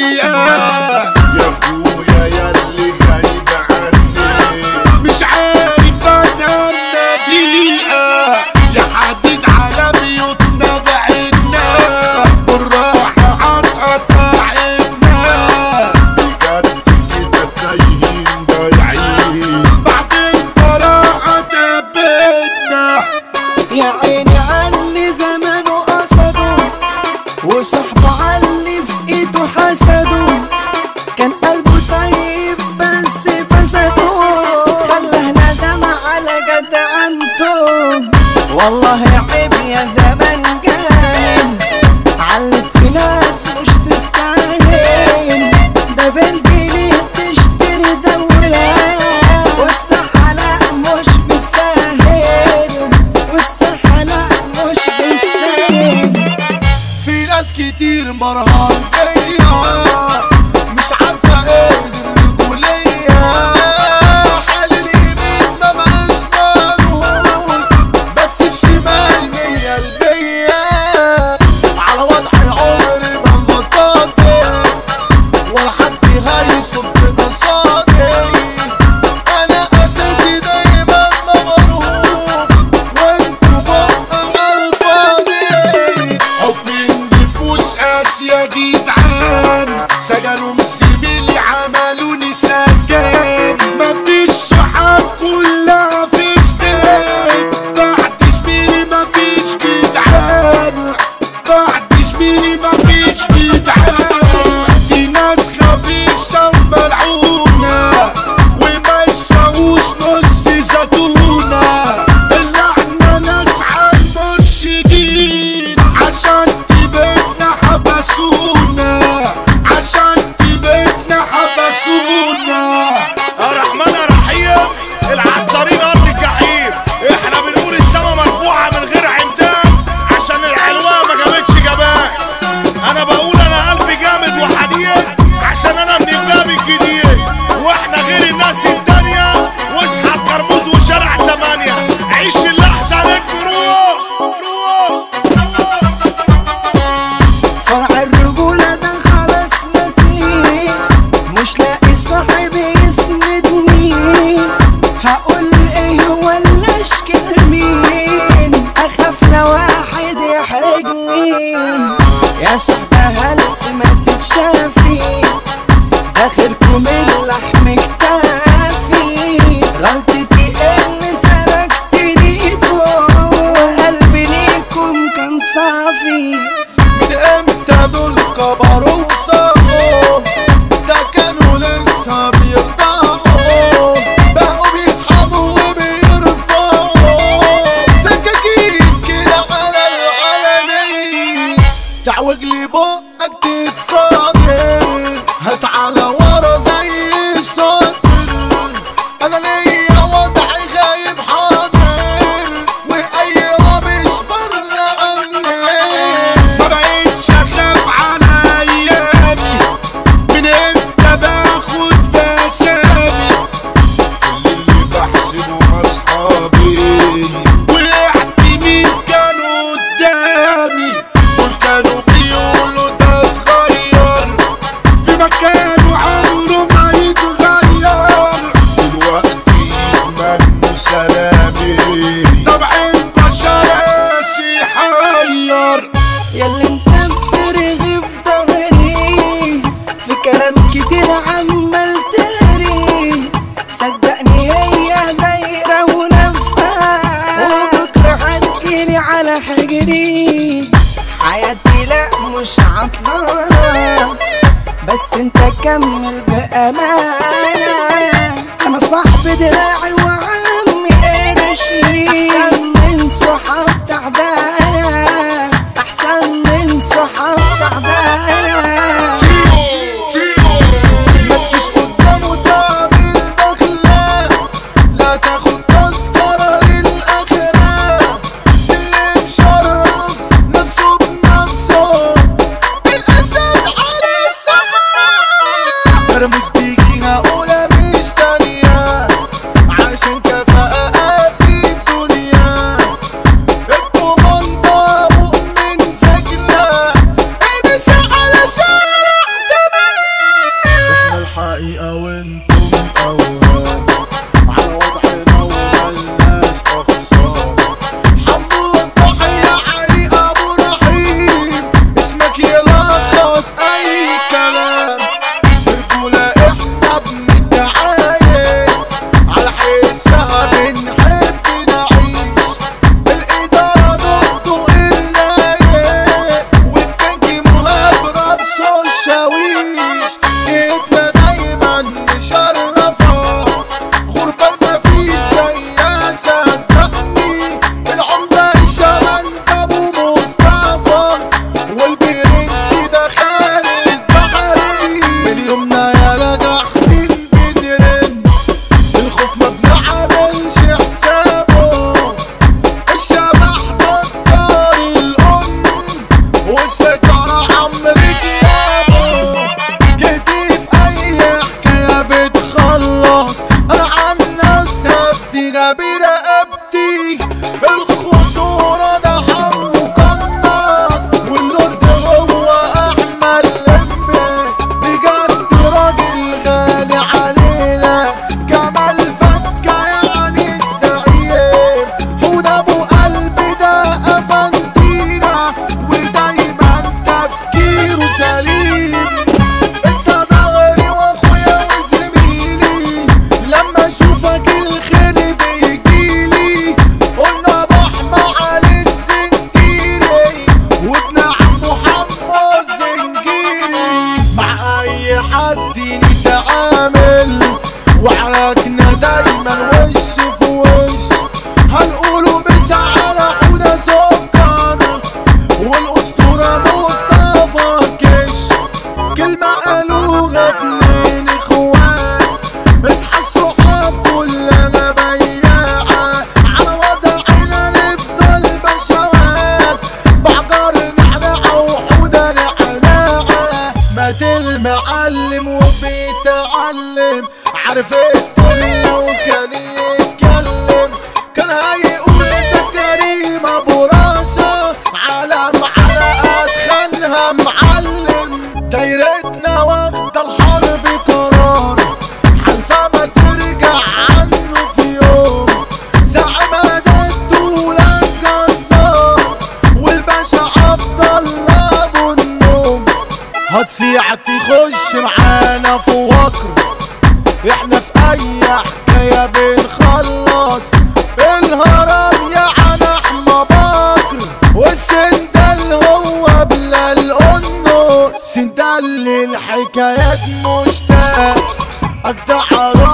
دقيقة يا اخويا ياللي غايب عني مش عارف اتهنى دقيقة يحدد على بيوتنا بعدنا بالراحة هتقطع عنا بجد كده تايهين ضايعين بعد البراءة تبتنا يا عيني عني زمانه قصده وصاحبه علي في ايده حسده كان قلبه طيب بس فسده خلاه ندم على جدعنته والله عيب يا زمان جاهل علت في ناس مش تستاهل ده بالجنيه تشتري دولة والصحة لا مش بالساهل والصحة لا مش بالساهل في ناس كتير مرهان بيا مش عارفة ايه الرجولية حال اليمين ما بقاش مقبول بس الشمال مية البية على وضعي عمري ما انبطلت ولا حد هيصد قصادي انا اساسي دايما مغروب وانتوا بقى على الفاضي حكم النفوس يا جدعان سجنوا مسيبيلي عملوني سجان مفيش صحاب كلها فيشتين تحت زميلي مفيش جدعان تحت زميلي مفيش جدعان دي ناس خبيثة وملعونة وما يساووش نص زتونة اللعنة ناس عالمرشدين عشان تبقنا حبسونا عشان تبقنا حبسونا الرحمن الرحيم العطارين ارض الجحيم احنا بنقول السما مرفوعه من غير عمدان عشان العلوه ما جابتش جبان انا بقول انا قلبي جامد وحديد عشان انا من الباب الجديد واحنا غير الناس التانيه واصحى الكرموز وشارع 8 عيش اللي احسن لك روح فرع الرجولة ده خلاص متني مش لاقي صاحب يسندني هقول ايه ولا اشكي مين اخاف لو واحد يحرجني يا صاحبي هلس ما تتشافي اخركم اللحم اكتافي غلطتي اني سرقت ليكم وقلبي ليكم كان صافي من امتى دول كبروا وصاروا ده كانوا لسه بيرضعوا بقوا بيسحبوا وبيرفعوا سكاكين كده على العلني تعوج لي بقك تتصادر هات على ورا زي الشاطر انا ليا وضعي غايب حاضر وايوه مش بره عني ما بقتش اخاف على ايامي من امتى باخد بسامي كل اللي بحسبه اصحابي وقعت مين كانوا قدامي دول كانوا بيقولوا ده صغير في مكانه عمره ما يتغير دلوقتي منه سلامي طبع البشر قاسي حير ياللي انت بترغي في ضهري في كلام كتير عمال تهري صدقني هي دايرة ولفة وبكرة هتجيلي على حجري حياتي لا مش عطلانة بس انت كمل بأمانة انا صاحب دراعي وعمي قرشي احسن من صحاب تعبانة احسن من صحاب تعبانة ما تجيش قدامه تعمل دخلة لا تاخد تذكرة للآخرة اللي مشرف نفسه بنفسه الأسد على السحاب انا مش بيجي هقولها مش تانية عشان كفاءة قد الدنيا الكوماندا مؤمن فجرة البس على شارع 8 تحدي نتعامل وعركنا دايما وش في وش. هنقوله مسا على حودة سكر والاسطورة مصطفى كش. كلمة قالوها اتنين اخوات اصحى الصحاب كلها بياعة على وضعنا نفضل بشوات بعجر نعناع وحودة نعناعة. مات المعلم وبيتعلم عارف الدنيا وكان يتكلم كان هيقول ده كريم ابو راشا على معلقات خانها معلم. دايرتنا واخدة الحرب قرار حلفة ما ترجع عنه في يوم. زعما ده الدولة الجزار والباشا عبد الله ابو النوم. هتصيع تخش معانا في وكر احنا في اي حكاية بنخلص. الهرم يعني احمى بكر والسندال هو بلا القنص. سندال للحكايات مشتاق اجدع